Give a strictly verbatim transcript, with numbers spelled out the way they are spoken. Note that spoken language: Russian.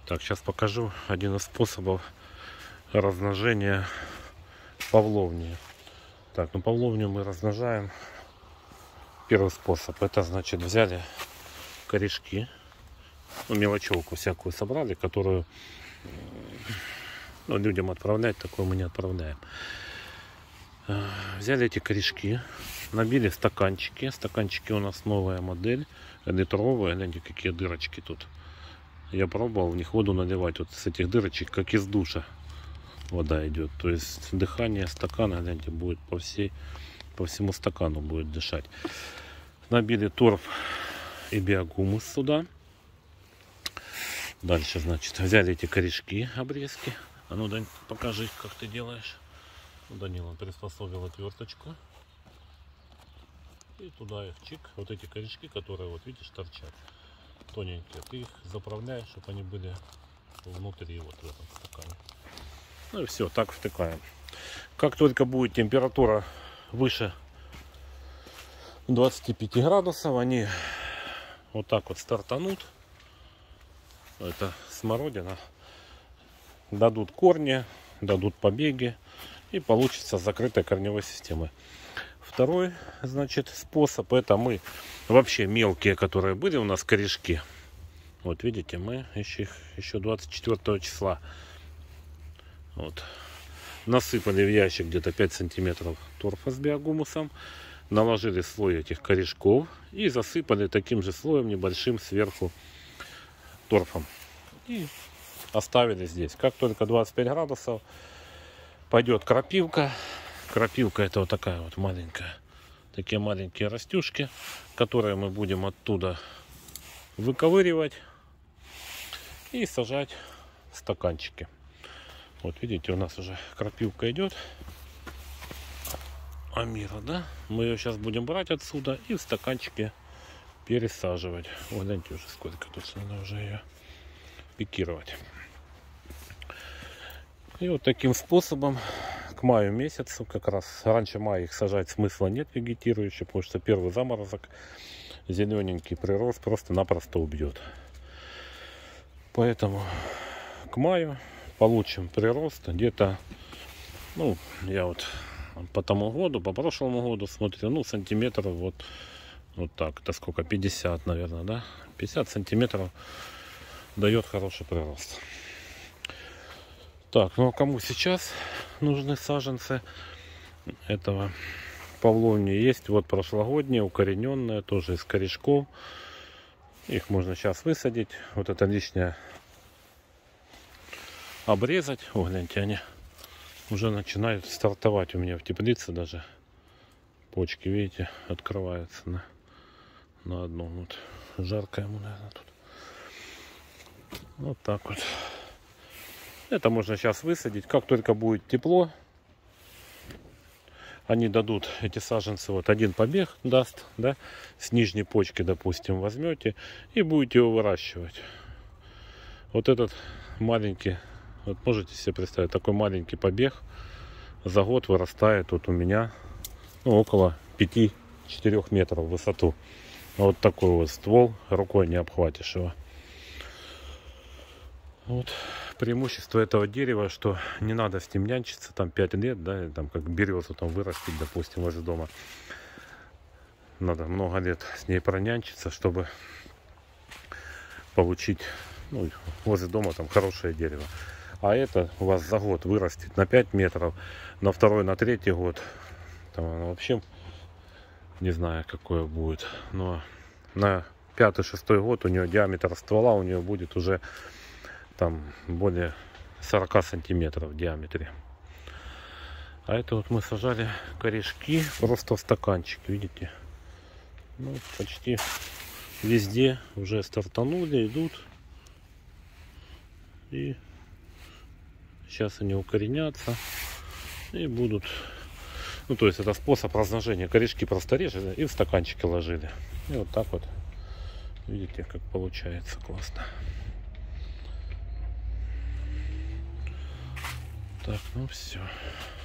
Так, сейчас покажу один из способов размножения павловни. Так, ну павловню мы размножаем. Первый способ, это значит взяли корешки, ну, мелочевку всякую собрали, которую ну, людям отправлять, такое мы не отправляем. Взяли эти корешки, набили стаканчики. Стаканчики у нас новая модель, литровая. Гляньте, какие дырочки тут. Я пробовал в них воду наливать. Вот с этих дырочек, как из душа, вода идет. То есть дыхание стакана, гляньте, будет по всей, по всему стакану будет дышать. Набили торф и биогумус сюда. Дальше, значит, взяли эти корешки, обрезки. А ну, Дань, покажи, как ты делаешь. Данила приспособил отверточку. И туда их чик. Вот эти корешки, которые, вот видишь, торчат. Тоненькие. Ты их заправляешь, чтобы они были внутри, вот в этом стакане. Ну и все, так втыкаем. Как только будет температура выше двадцати пяти градусов, они вот так вот стартанут. Это смородина. Дадут корни, дадут побеги. И получится закрытая корневой система. Второй, значит, способ, это мы вообще мелкие, которые были у нас корешки. Вот видите, мы еще их еще двадцать четвёртого числа вот, насыпали в ящик где-то пять сантиметров торфа с биогумусом. Наложили слой этих корешков и засыпали таким же слоем небольшим сверху торфом. И оставили здесь. Как только двадцать пять градусов, пойдет крапивка. Крапивка это вот такая вот маленькая. Такие маленькие растюшки, которые мы будем оттуда выковыривать и сажать в стаканчики. Вот видите, у нас уже крапивка идет. Амира, да? Мы ее сейчас будем брать отсюда и в стаканчики пересаживать. Ой, гляньте уже сколько тут, надо уже ее пикировать. И вот таким способом к маю месяцу, как раз раньше мая их сажать смысла нет вегетирующих, потому что первый заморозок, зелененький прирост просто-напросто убьет. Поэтому к маю получим прирост где-то, ну, я вот по тому году, по прошлому году смотрю, ну, сантиметров вот, вот так, это сколько, пятьдесят, наверное, да, пятьдесят сантиметров дает хороший прирост. Так, ну а кому сейчас нужны саженцы этого павловни? Есть вот прошлогодние, укорененные, тоже из корешков. Их можно сейчас высадить. Вот это лишнее обрезать. О, гляньте, они уже начинают стартовать у меня в теплице даже. Почки, видите, открываются на, на одном. Вот жарко ему, наверное, тут. Вот так вот. Это можно сейчас высадить. Как только будет тепло, они дадут, эти саженцы, вот один побег даст, да, с нижней почки, допустим, возьмете и будете его выращивать. Вот этот маленький, вот можете себе представить, такой маленький побег за год вырастает вот у меня, ну, около пяти-четырёх метров в высоту. Вот такой вот ствол, рукой не обхватишь его. Вот. Преимущество этого дерева, что не надо с ним нянчиться, там пять лет, да, там как березу там вырастить, допустим, возле дома. Надо много лет с ней пронянчиться, чтобы получить, ну, возле дома там хорошее дерево. А это у вас за год вырастет на пять метров, на второй, на третий год, там оно вообще не знаю какое будет, но на пятый-шестой год у нее диаметр ствола у нее будет уже там более сорока сантиметров в диаметре. А это вот мы сажали корешки просто в стаканчик, видите, ну, почти везде уже стартанули, идут, и сейчас они укоренятся и будут, ну, то есть это способ размножения. Корешки просто режели и в стаканчики ложили, и вот так вот, видите, как получается классно. Так, ну все.